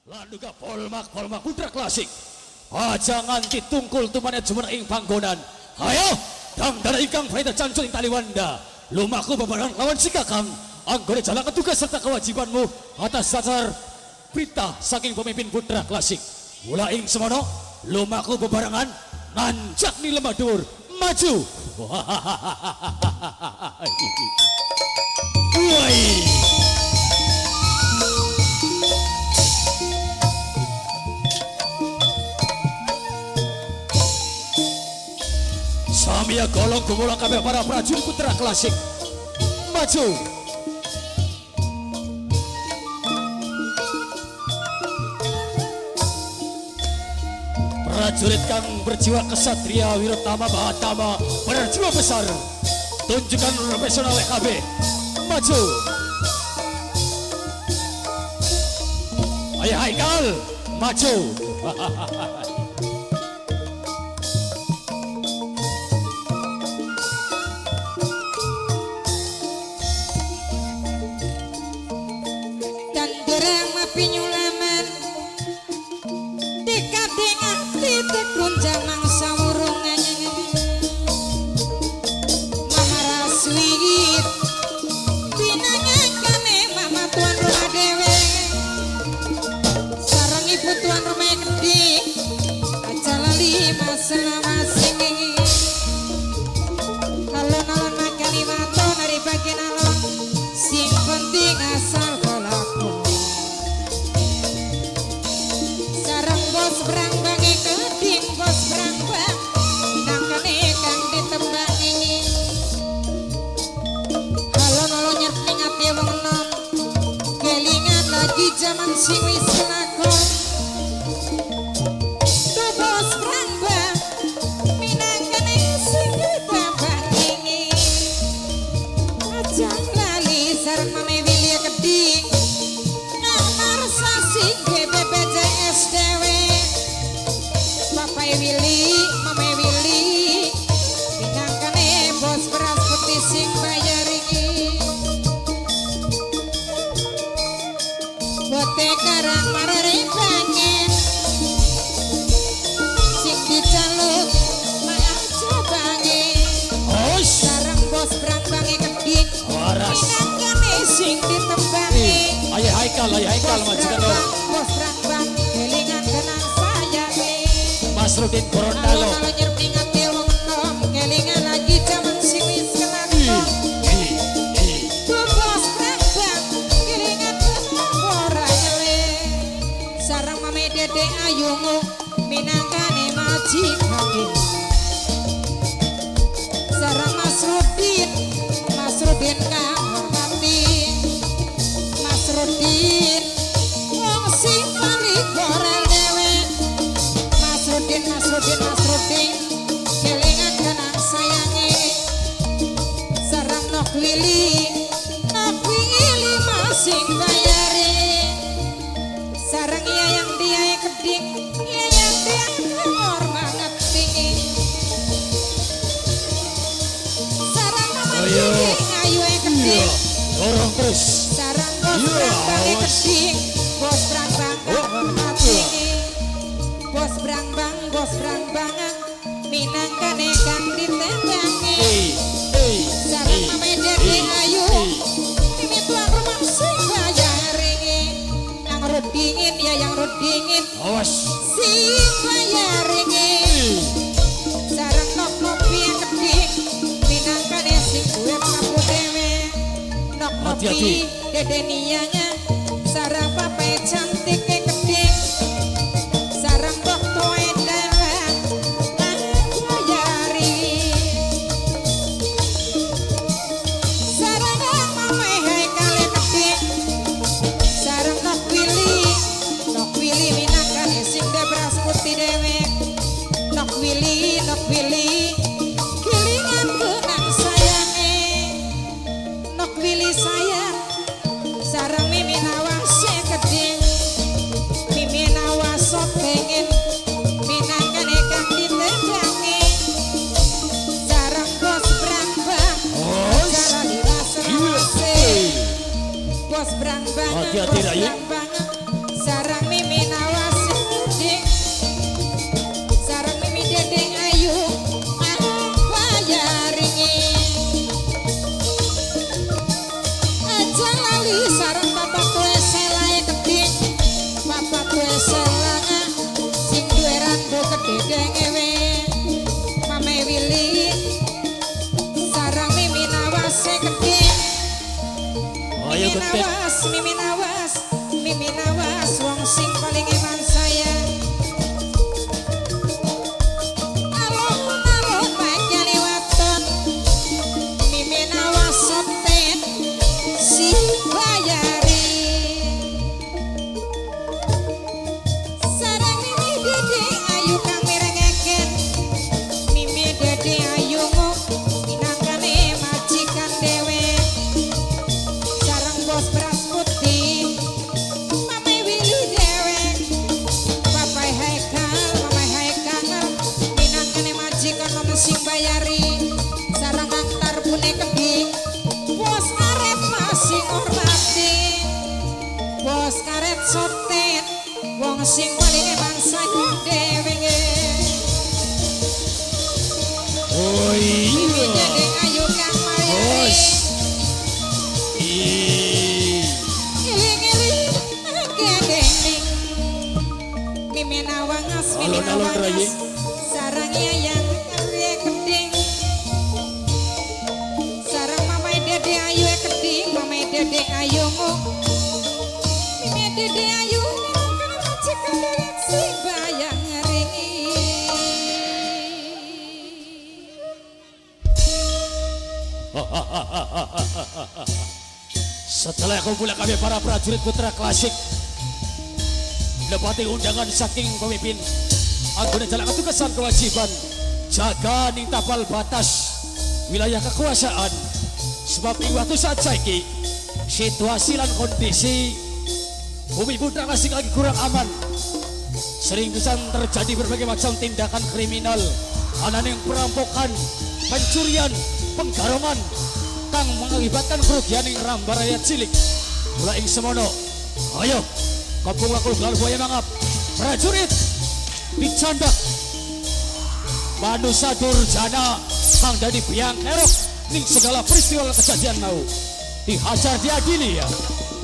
Lanuga polmak putra klasik. Aja nganti tungkul tumane jumeneng ing panggonan. Ayo, dang dara ingkang faida cancun ing taliwanda. Lumaku bebarang lawan si Kakang. Anggone jalankan tugas serta kewajibanmu atas dasar perintah saking pemimpin putra klasik. Mula ing semono, lumaku bebarangan nanjak ni lemah dur maju. Woi. Samia golong gumulang kabeh para prajurit putra klasik. Maju. Prajurit kang berjiwa kesatria wirutama bahatama berjiwa besar. Tunjukkan profesional WKB. Maju. Ayo Haikal, maju. Pinyulaman dikadeng titik kunjang nang sawurungan Mama Raswit pinangangkane Mama tuan rumah dewe sarang ibu tuan rumah gede aja lali masing-masing alon-alon makan iwato dari bagian alon sing penting asal bos berang bangi keding bos berang bang nangkane kang ditembangi halo nyerting ati wong enom kelingan lagi zaman sing wis kelakon tuh bos berang bang minangkane sing ditembangi aja lali sareng mame wilia keding namar sasing BPJS dewe Papai Willy, Mame Willy pinangkane bos beras putih sing bayar ini bote karang marere pengen sing dicaluk aja bange sarang bos berang bange keding pinangkane sing ditembangi ayo Haikal majikan lo bos berang bang kelingan kenang Mas Rudin Korondalo. Kalau nyerping ati wong enom kelingan lagi zaman sing wis kelakon. Tuh bos prabang kelingan ora nyele. Sareng mame Dede Ayungu minangkane majikane. Sareng Mas Rudin kang hormati. Mas Rudin wong sing paling gorel Mas Rudin kelingan kenang sayangi sarang nok Willy masing bayari sarang iya yang dia keding iya yang dia ngor banget tinggi sarang nama Willy ayu keding dorong terus sarang bos berang keding bos berang hormat tinggi bos berang bangang minangkane kang ditembangi sareng mame Dede Ayu mimi tuan rumah sing bayaringi yang rudingin ya yang rudingin sing bayaringi sareng nok-nopi yang keding minangkane sing duwe papu dewe nok-nopi Dede Nianya sareng papai cantik keding sareng bok tuwe Nok Willy kelingan kenang sayange Nok Willy sayang sareng mimi nawas keding mimi nawas pengen minangkane kang ditembangi sareng bos berang bang jalan dirasa bos berang bang sareng mimi mimin awas wong sing paling iman saya. Alon-alon baik nyali waton, mimin awas sotet si bayari. Sareng mimi dede ayu kang mirengeken, mimi dede ayu nguk minangkane majikan dewe. Sareng bos beras putih Mamai Willy dewek, Papai Haikal minangkane majikan mama sing bayari. Sareng antar bune kebing bos karet masing hormati, bos karet sotet wong sing paling eman saya dewe. Oh Mimi iya. dede ayu kang mayari. Bos. Ih. Iling-iling gedeng mimin awangas Alon-alon rayi. sarang yayang kare keding. Sarang mamai dede ayu keding, mamai dede ayu nguk, mimi dede ayu minangkane majikan dewek si bayang ngeringi. Setelah kumpulan kami para prajurit putra klasik mendapati undangan saking pemimpin anggota jalan tugasan kewajiban jaga ning tapal batas wilayah kekuasaan, sebab ing waktu saat saiki situasi lan kondisi bumi putra klasik lagi kurang aman, sering bisa terjadi berbagai macam tindakan kriminal, ananing perampokan, pencurian, penggarongan kang mengakibatkan kerugian ing rambar rakyat cilik. Mula ing semono, ayo kampung wakul gelar buaya mangap prajurit dicandak manusia durjana kang dadi biang kerok ning segala peristiwa kejadian mau dihajar diadili ya.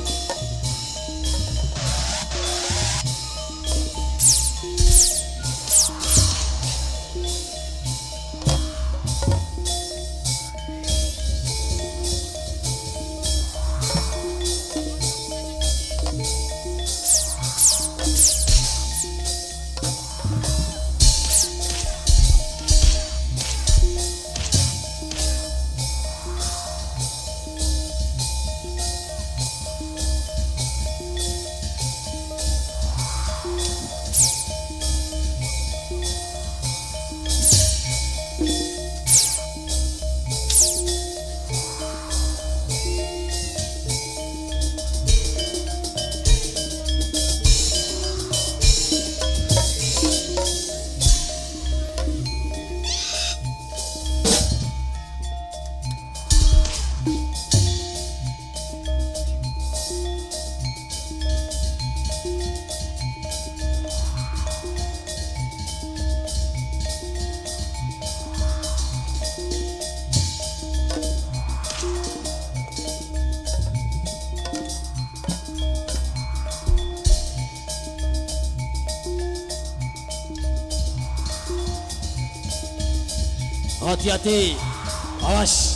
Hati-hati, awas.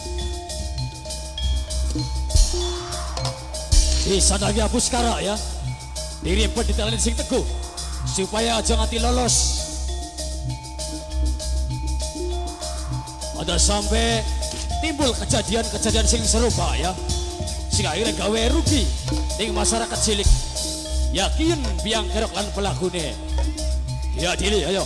Di sana lagi Puskara ya, dirimpet di talent sing teguh supaya aja nganti lolos. Ada sampai timbul kejadian-kejadian sing serupa ya, sing akhirnya gawe rugi ning masyarakat cilik. Yakin biang kerok lan pelakune. Ya dili, ayo.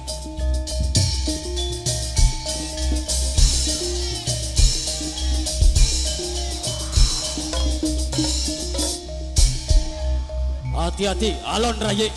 Hati-hati, alon rayi.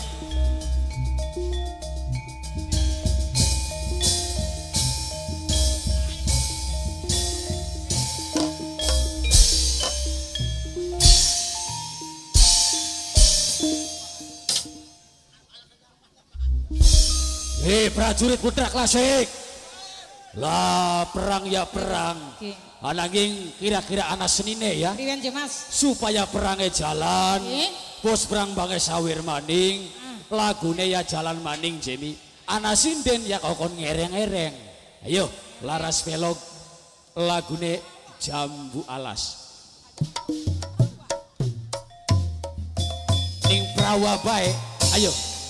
Prajurit putra klasik. Lah perang ya perang. Ananging kira-kira anak senine ya. Riwen Mas. Supaya perangnya jalan. Bos perang bange sawir maning. Lagune ya jalan maning Jemi. Anak sinden ya kokon ngereng-ngereng. Ayo laras velog lagune Jambu Alas. tawa baik. Ayo.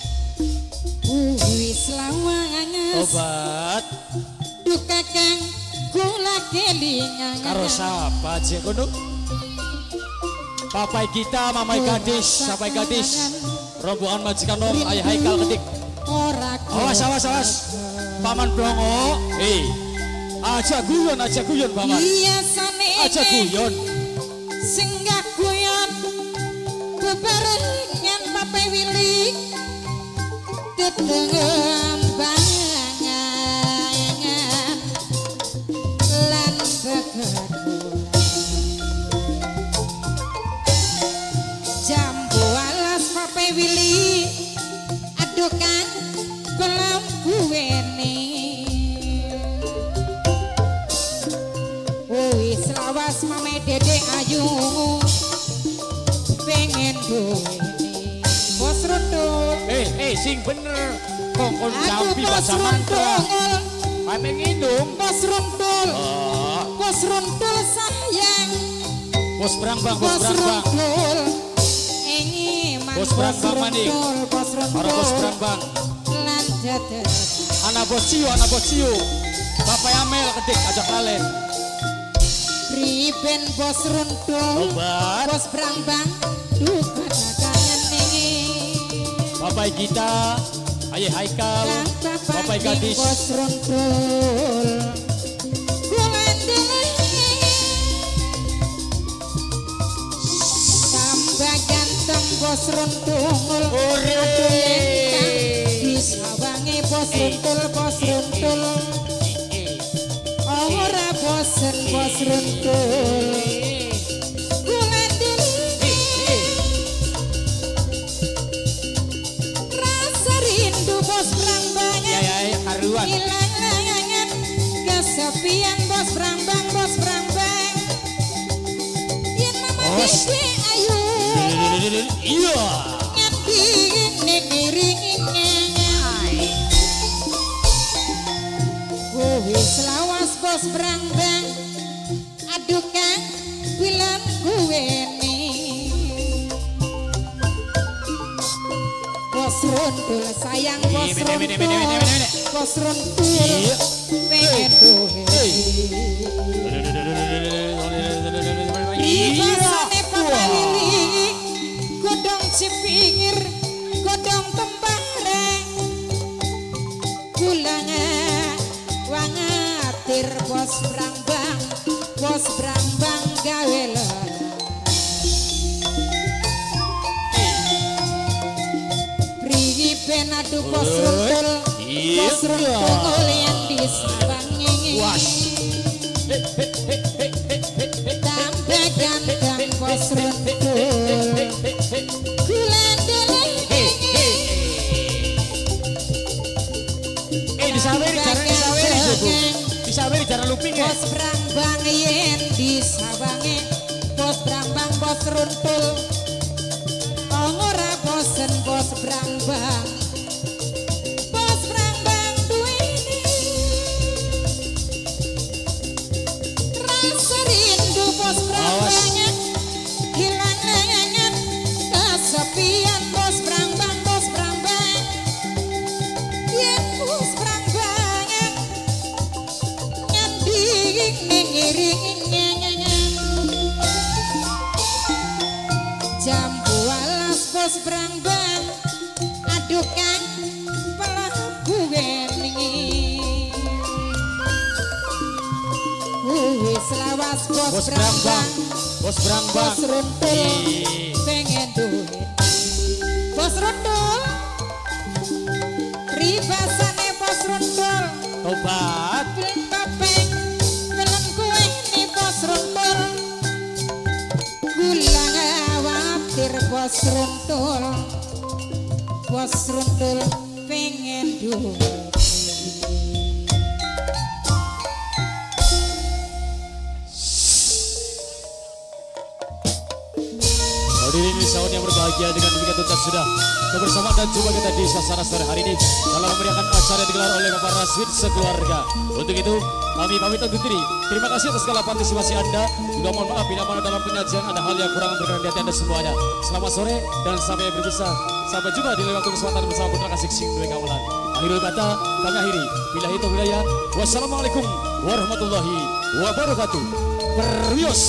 Wis lawangan. Obat. Duka kang kula kelingan. Karo sapa cek kono? Papai kita, mamai gadis, sapai gadis. Rombongan majikan nom, ayah Haikal kedik. Awas, awas, awas. Paman Blongo. Aja guyon paman. Iya sane. Aja guyon. Singgah guyon. Bebarengan Papai Willy. Tetengam bangangan. Lan bekedulan. Jambu alas Papai Willy. Aduh kan belum gue nih. Wis lawas mame dede ayu pengen duwe bos rundul. Sing bener. Kongkon jambi bahasa mantra. Ame ngindung. Bos rundul. Bos rundul sayang. Bos Brangbang, bos Brangbang. Bos Brangbang maning. Bos rundul. Bos Brangbang. Lan dadah. Anak bos ciu. Bapak Amel kedik ajak kalian. Riben bos rundul. Obat. Bos Brangbang. Duka kangen nih. Bapak kita, ayah Haikal, bapak gadis. Bos rundul. Tambah ganteng bos rundul. Bisa wangi bos rundul. Ora bosen bos rundul. Rasa rindu bos Brangbang. Karuan. Hilang layangan kesepian bos Brangbang. Yen mama dede ayu. Iya. Ngati ngiringnya. Wis lawas bos Brangbang. Aduh kan bilang gue nih. Bos rundul sayang bos rundul. Bos rundul pengen duwe. Ribasane Papai Willy. Godong cipingir, godong tembareng. Kulanga wangatir bos Brangbang gawe lara. Priben aduh bos rundul yang disabangi. Tambah ganteng bos rundul. Disaweri cara luping ya. Bos Brangbang yen disawangi. Bos Brangbang bos rundul. Ora bosen bos Brangbang. Bos Brangbang duweni rasa rindu bos Brangbang. Hilang layangan kesepian bos Brangbang. Yen bos Brangbang ngiringnya. Jambu alas bos Brangbang. Aduh kan pelaku wening. Wis lawas bos Brangbang. Bos Brangbang. Bos rundul pengen duit. Bos rundul. Ribasane bos rundul. Obat. Papeng film kue ini bos rundul. Gula khawatir bos rundul pengen duit. Hadirin di saat yang berbahaya. bahagia dengan demikian tuntas sudah kebersamaan dan jumpa kita di suasana sore hari ini dalam memeriahkan acara yang digelar oleh Bapak Raswid sekeluarga. Untuk itu kami pamit undur diri. Terima kasih atas segala partisipasi Anda. Juga mohon maaf bila mana dalam penyajian ada hal yang kurang berkenan di hati Anda semuanya. Selamat sore dan sampai berpisah. Sampai jumpa di lain waktu kesempatan bersama Putra Kasih Sing Dwi Kawalan. Akhirul kata kami akhiri. Billahi taufiq hidayah. Wassalamualaikum warahmatullahi wabarakatuh. Perwios.